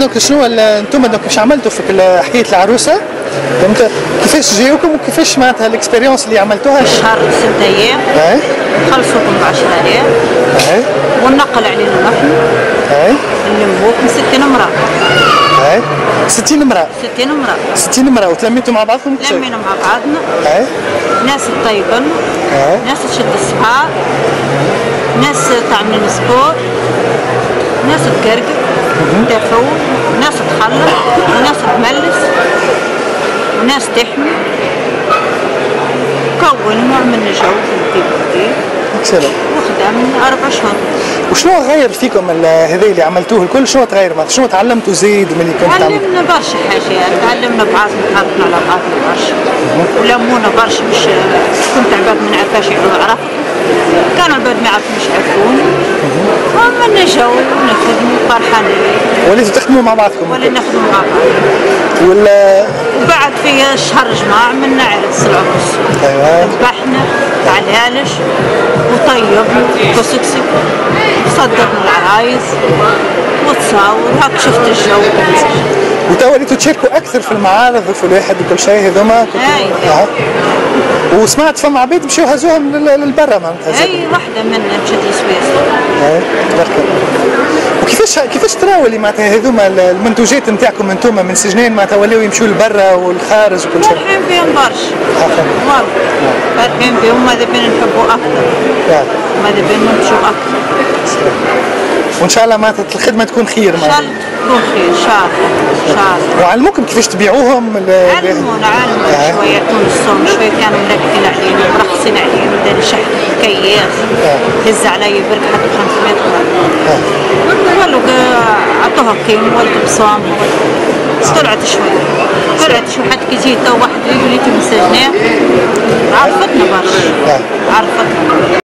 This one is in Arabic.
دونك شنو انتم دونك واش عملتوا في حكايه العروسه؟ فهمت كيفاش جاوكم وكيفاش معناتها الاكسبيريونس اللي عملتوها؟ شهر 6 ايام. نخلصوكم ب 10000. وننقل علينا نحن. نلموك من 60 امراه. 60 امراه. 60 امراه. 60 امراه وتلميتوا مع بعضكم؟ تلمينا مع بعضنا. ناس تطيبن. ناس تشد الصحاب. ناس تعمل سبور. ناس تقرقر. تفول. ناس تخلط. وناس تملس. وناس تحمي. كونا عملنا جو في البيت. اكسلنت. وخدمنا 4 شهور. وشنو غير فيكم هذا اللي عملتوه الكل؟ شنو تغير؟ شنو تعلمتوا زيد من اللي كنت تعلمنا برشا حاجات، تعلمنا بعضنا تعرفنا على بعضنا برشا، ولمونا برشا مش كنت عباد ما نعرفهاش يعرفوا، كانوا عباد ما يعرفوش يعرفوني، عملنا جو ونخدموا فرحانين. وليتوا تخدموا مع بعضكم؟ ولا نخدموا مع بعض. وبعد في شهر جماعة عملنا عرس العروس. ذبحنا علالش وطيبنا وكسكسي وصدقنا العرايس وتصاور هاك شفت الجو. وتوا وليتوا تشاركوا اكثر في المعارض وفي الواحد وكل شيء هذوما؟ وسمعت فما عباد مشاو هزوهم للبرا معناتها. اي وحده منا مشات لسويس. وكيفاش تراو اللي معناتها هذوما المنتوجات نتاعكم انتم من سجنان معناتها ولاو يمشوا لبرا والخارج وكل شيء؟ فرحين بهم برشا. والله فرحين بهم ماذا بينا نحبوا اكثر. ماذا بينا نمشوا اكثر. وان شاء الله معناتها الخدمه تكون خير. ان شاء الله تكون خير ان شاء الله. ان شاء الله. وعلموكم كيفاش تبيعوهم؟ علمونا شويه تونسهم شويه كانوا ملكين علينا مرخصين علينا داري شحن كياس هز علي برك حتى 500 قرار. ولو عطوها كيم ولد بصام طلعت شويه حتى كي جيت واحد وليت من سجنان عرفتنا برشا عرفتنا.